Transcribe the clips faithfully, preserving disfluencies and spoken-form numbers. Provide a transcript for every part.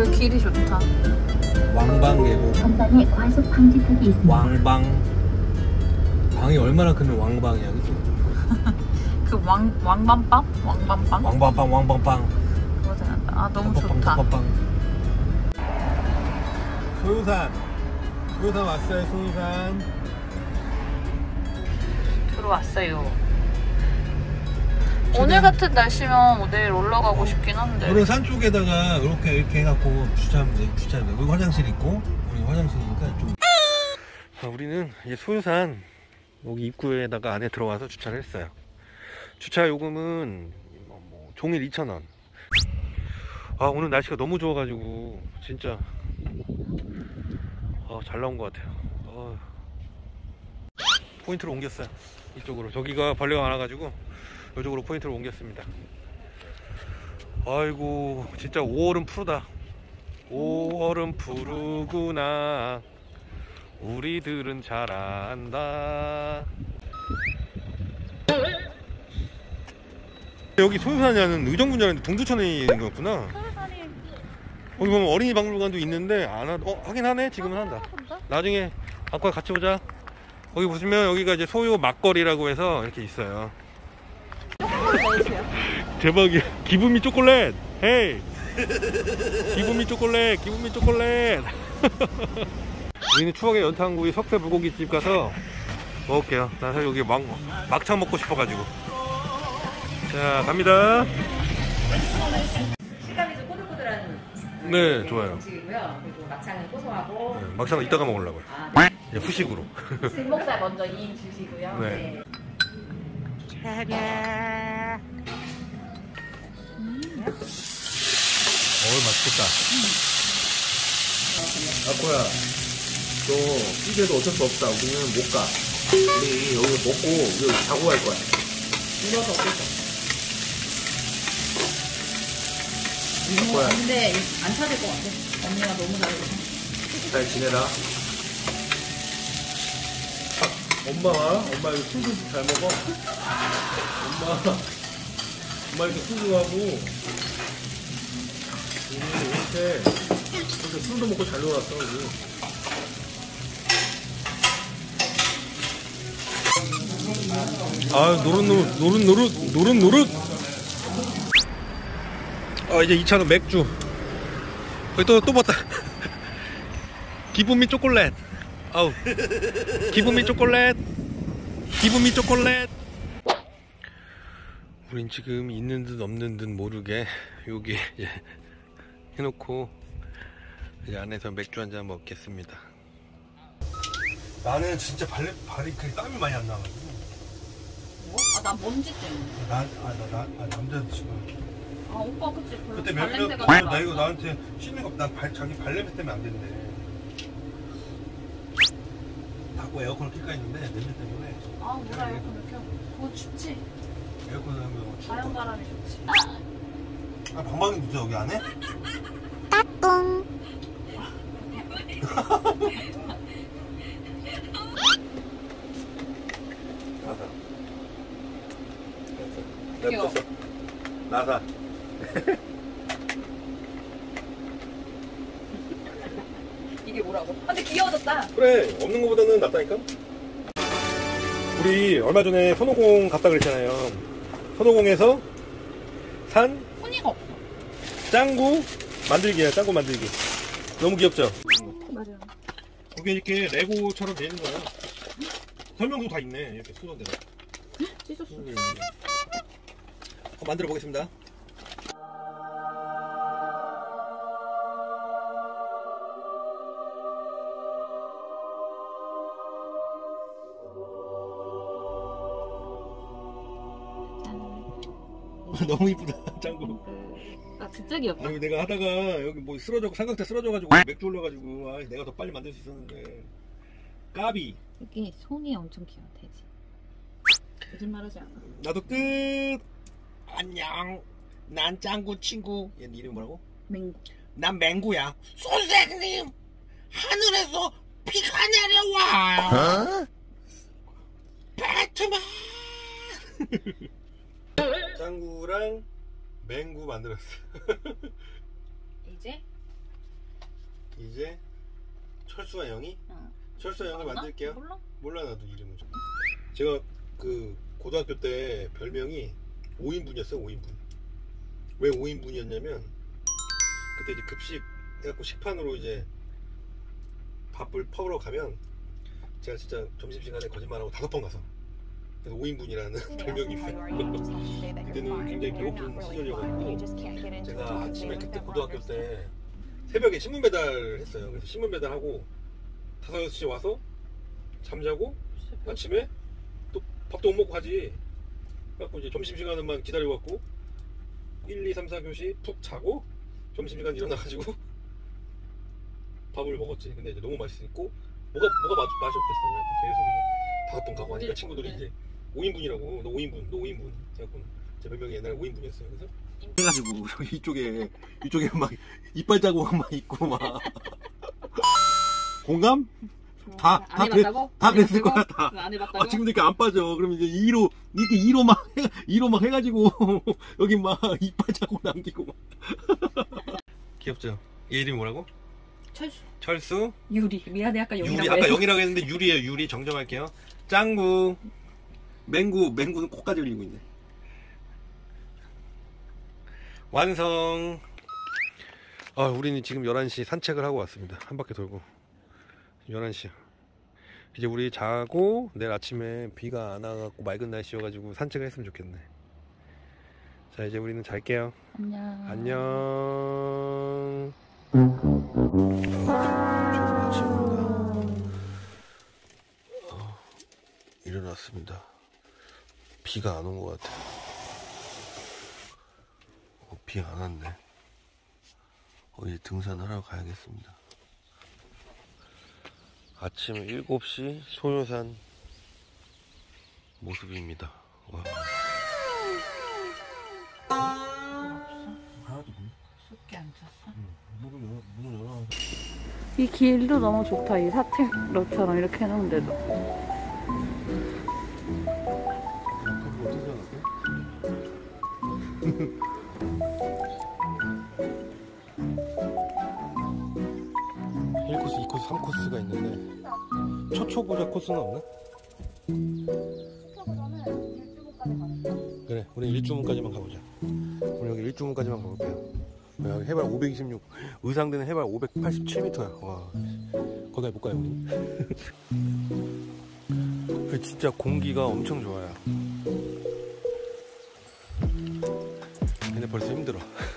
여기 길이 좋다. 왕방 계곡. 전방에 과속 방지턱이 있습니다. 왕방. 방이 얼마나 크면 왕방이야, 그치? 그 왕, 왕밤빵? 왕밤빵? 왕방빵, 왕방빵. 그거 생각나. 아, 너무 왕방빵, 좋다. 왕방빵. 소유산. 소유산 왔어요, 소유산. 들어왔어요. 오늘 같은 날씨면 내일 올라가고 싶긴 한데. 그래, 산 쪽에다가 이렇게 이렇게 해갖고 주차하면 돼. 주차하면 돼. 여기 화장실 있고, 우리 화장실이니까 좀. 자, 우리는 이제 소유산 여기 입구에다가 안에 들어와서 주차를 했어요. 주차 요금은 뭐 종일 이천 원. 아, 오늘 날씨가 너무 좋아가지고 진짜 아, 잘 나온 것 같아요. 아, 포인트를 옮겼어요. 이쪽으로. 저기가 벌레가 많아가지고 이쪽으로 포인트를 옮겼습니다. 아이고, 진짜 오월은 푸르다. 오월은 푸르구나. 우리들은 잘한다. 여기 소유산이라는 의정부냐는 동두천에 있는 거였구나. 여기 보면 어린이 박물관도 있는데 안 하, 어, 하긴 하네. 지금은 한다. 나중에 아까 같이 보자. 거기 보시면 여기가 이제 소유 막거리라고 해서 이렇게 있어요. 대박이야. 기분미 초콜릿. 헤이. 기분미 초콜릿. 기분미 초콜릿. 우리는 추억의 연탄구이 석쇠 불고기집 가서 먹을게요. 나 사실 여기 막, 막창 먹고 싶어가지고. 자, 갑니다. 식감이 좀 꼬들꼬들한. 네, 좋아요. 음식이고요. 그리고 막창은 고소하고. 네, 막창은 이따가 먹으려고요. 아, 네. 예, 후식으로. 뒷목살 먼저 이 주시고요. 네. 네. 어우, 맛있겠다. 아코야, 너 이제도 어쩔 수 없다. 우리는 못 가. 우리 여기 먹고 여기 자고 갈 거야. 눌러서 어쩔 수 없어. 아코야, 근데 안 찾을 것 같아. 언니가 너무 잘해서. 잘 지내라. 엄마가, 엄마 이거 술도 잘 먹어. 엄마, 엄마 이렇게 술도 하고, 우리 이렇게, 이렇게 술도 먹고 잘 놀았어, 우리. 아, 노릇노릇, 노릇노릇, 노릇노릇. 아, 이제 이 차는 맥주. 거기 또, 또 봤다. 기분미 초콜릿. 아우. 기분미 초콜릿. 기분미 초콜릿. 우린 지금 있는 듯 없는 듯 모르게 여기 이제 해놓고 이제 안에서 맥주 한잔 먹겠습니다. 나는 진짜 발, 발이 그렇게 땀이 많이 안 나가지고. 뭐? 아, 나 먼지 때문에. 나, 아, 나, 나, 아, 남자 지금. 아, 오빠 그치. 별로 그때 몇 명, 발냄새가 나 이거 나한테 씻는 거, 나 발, 자기 발냄새 때문에 안 된대. 닫고 에어컨을 킬까 했는데, 냄새 때문에. 아, 뭐라 에어컨을 켜. 그거 춥지. 에어컨을 하면 추워. 자연 바람이 좋지. 아, 방방이 있어, 여기 안에? 따뚱. 나사. 귀여워. 냅뒀어. 나사. 이게 뭐라고? 아, 근데 귀여워졌다. 그래, 없는 것보다는 낫다니까? 우리 얼마 전에 선호공 갔다 그랬잖아요. 선호공에서 산 손이가 없어. 짱구 만들기야. 짱구 만들기. 너무 귀엽죠? 맞아. 거기 이렇게 레고처럼 되는 거야. 설명도 다 있네. 이렇게 수건대로. 찢었어. 어, 만들어 보겠습니다. 너무 이쁘다. 짱구. 아, 진짜 귀엽다. 아유, 내가 하다가 여기 뭐 쓰러져, 삼각대 쓰러져가지고 맥주 올려가지고, 아, 내가 더 빨리 만들 수 있었는데. 까비. 여기 손이 엄청 귀여워, 돼지. 거짓말하지 않아. 나도 끝. 안녕. 난 짱구 친구. 얘 이름이 뭐라고? 맹구. 난 맹구야. 선생님, 하늘에서 비가 내려와. 어? 배트맨. 짱구랑 맹구 만들었어. 이제 이제 철수와 영이? 응. 철수와 영을 맞나? 만들게요. 몰라? 몰라 나도 이름은 좀. 제가 그 고등학교 때 별명이 오 인분이었어요. 오 인분. 왜 오 인분이었냐면 그때 이제 급식 해갖고 식판으로 이제 밥을 퍼러 가면 제가 진짜 점심시간에 거짓말하고 다섯 번 가서 그래서 오 인분이라는 별명이 있어요. 그때는 굉장히 배고픈 시절이어가지고 제가 아침에 그때 고등학교 때 새벽에 신문 배달을 했어요. 그래서 신문 배달하고 다섯, 여섯 시에 와서 잠자고 아침에 또 밥도 못 먹고 가지. 그래갖고 이제 점심시간만 기다려갖고 일, 이, 삼, 사 교시 푹 자고 점심시간 일어나가지고 밥을 먹었지. 근데 이제 너무 맛있으니까 뭐가 뭐가 맛, 맛이 없겠어. 계속 이제 다섯 번 가고 하니까 친구들이 이제 오 인분이라고. 너 오 인분, 너 오 인분. 그래갖고 제 별명이 옛날에 오 인분이었어요. 그래서 해가지고 이쪽에 이쪽에 막 이빨 자국 막 있고 막 공감? 다, 다, 그랬, 다 그랬을 거야, 다. 안 해봤다고? 아, 지금 이렇게 안 빠져. 그러면 이제 이 로, 이렇게 이 로 막, 이 로 막 해가지고, 여기 막 이빨 자국 남기고 막. 귀엽죠? 얘 이름이 뭐라고? 철수. 철수? 유리. 미안해, 아까 유리. 영이라고 아까 해서. 영이라고 했는데 유리예요, 유리. 정정할게요. 짱구. 맹구. 맹구는 코까지 흘리고 있네. 완성. 아, 우리는 지금 열한 시 산책을 하고 왔습니다. 한 바퀴 돌고. 열한 시야. 이제 우리 자고 내일 아침에 비가 안 와갖고 맑은 날씨여가지고 산책을 했으면 좋겠네. 자, 이제 우리는 잘게요. 안녕. 안녕. 좋은 아침입니다. 어, 일어났습니다. 비가 안 온 것 같아. 어, 비 안 왔네. 어, 이제 등산하러 가야겠습니다. 아침 일곱 시 소요산 모습입니다. 와. 숲게 안 쳤어? 문을 열어. 이 길도 너무 좋다. 이 사택로처럼 이렇게 해놓은데도. 일 코스, 이 코스, 삼 코스가 있는데 초초보자 코스는 없나? 그래, 우리 일주문까지만 가보자. 우리 여기 일주문까지만 가볼게요. 여기 해발 오백이십육, 의상대는 해발 오백팔십칠 미터야. 와, 거기 해볼까요, 우리? 진짜 공기가 엄청 좋아요. 근데 벌써 힘들어.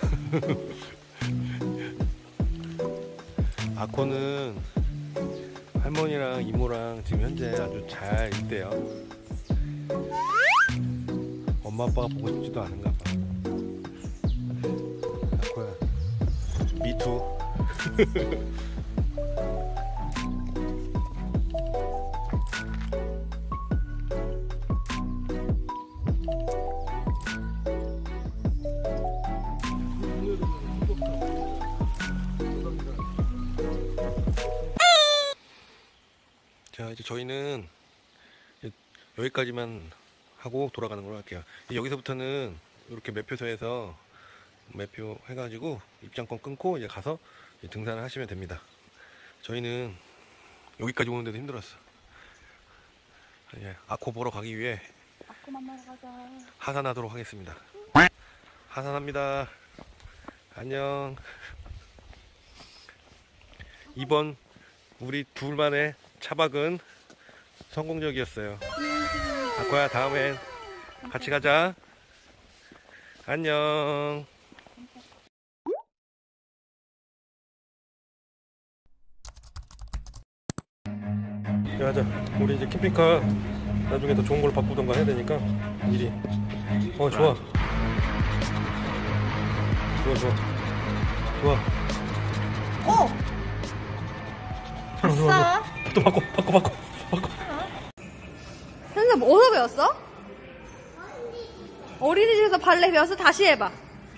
아코는 할머니랑 이모랑 지금 현재 아주 잘 있대요. 엄마 아빠가 보고 싶지도 않은가 봐. 아코야, 미투. 자, 이제 저희는 여기까지만 하고 돌아가는 걸로 할게요. 여기서부터는 이렇게 매표소에서 매표 해가지고 입장권 끊고 이제 가서 이제 등산을 하시면 됩니다. 저희는 여기까지 오는데도 힘들었어. 이제 아코 보러 가기 위해 아코 만나러 가자. 하산하도록 하겠습니다. 하산합니다. 안녕. 이번 우리 둘만의 차박은 성공적이었어요. 아코야, 다음엔 같이 가자. 안녕. 가자. 우리 이제 캠핑카 나중에 더 좋은 걸로 바꾸던가 해야 되니까 미리. 어, 좋아. 좋아, 좋아. 좋아. 어! 아싸! 또 바꿔, 바꿔, 바꿔, 바꿔. 선생님 뭐 어디서 배웠어? 어린이집에서 발레 배워서 다시 해봐.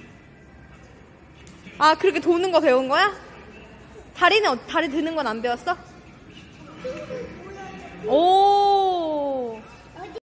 아, 그렇게 도는 거 배운 거야? 다리는, 어- 다리 드는 건 안 배웠어? 오!